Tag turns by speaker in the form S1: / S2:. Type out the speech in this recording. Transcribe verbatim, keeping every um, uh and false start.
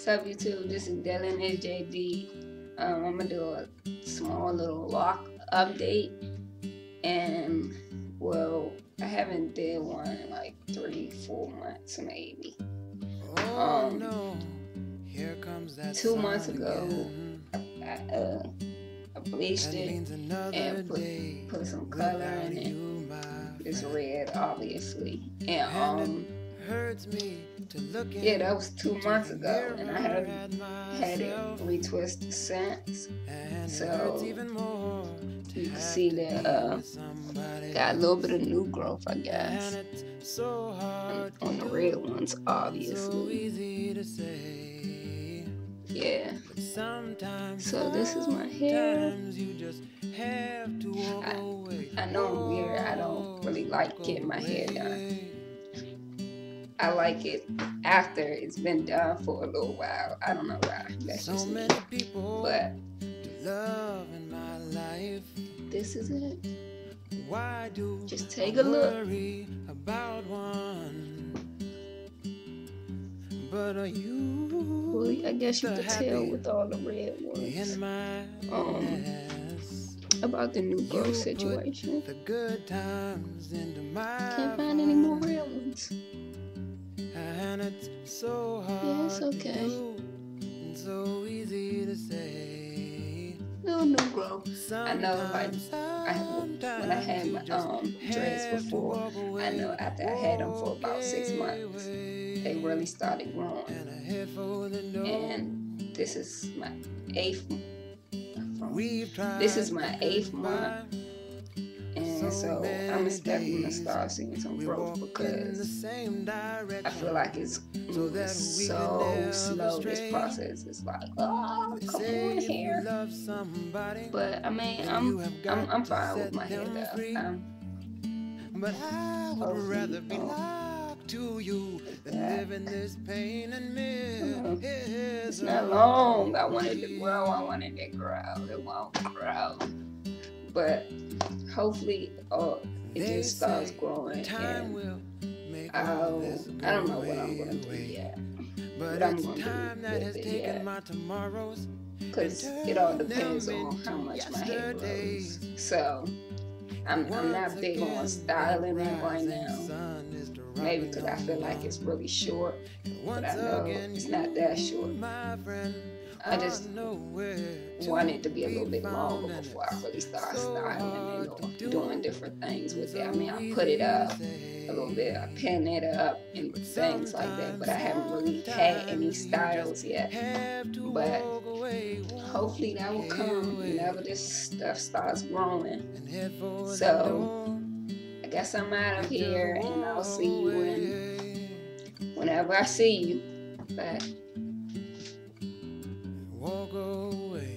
S1: What's up, YouTube? This is Dylan S J D. Um, I'm gonna do a small little lock update, and well, I haven't did one in like three, four months maybe. Um, two months ago, I, uh, I bleached it and put put some color in it. It's red, obviously, and um. Yeah, that was two months ago, and I haven't had it retwisted since. So you can see that uh, got a little bit of new growth, I guess, on, on the red ones, obviously. Yeah. So this is my hair. I, I know I'm weird. I don't really like getting my hair done. I like it after it's been done for a little while. I don't know why. That's just me. But this is it. Just take a look. Well, I guess you could tell with all the red ones um, about the new growth situation. Can't find any more red ones. And it's so hard, yeah, it's okay. So easy to say. No new growth. I know, like I, when I had my um dreads before, I know after I had them for about six months, they really started growing. And this is my eighth. This is my eighth month. And so I'm expecting to start seeing some growth because I feel like it's moving so slow, this process. It's like, oh, come on here. But I mean, I'm I'm, I'm fine with my hair though. Um, but I would rather be locked to you than live in this pain and miss. It's not long. I wanted to grow. I wanted to grow. It won't grow. But hopefully uh, it just starts growing, and I'll, I don't know what I'm going to do yet, but I'm going to do with it yet, because it all depends on how much my hair grows. So I'm, I'm not big on styling it right now, maybe because I feel like it's really short, but I know it's not that short. I just want it to be a little bit longer before I really start styling it or doing different things with it. I mean, I put it up a little bit, I pin it up and things like that, but I haven't really had any styles yet. But hopefully that will come whenever this stuff starts growing. So I guess I'm out of here, and I'll see you when, whenever I see you. Bye. Walk away.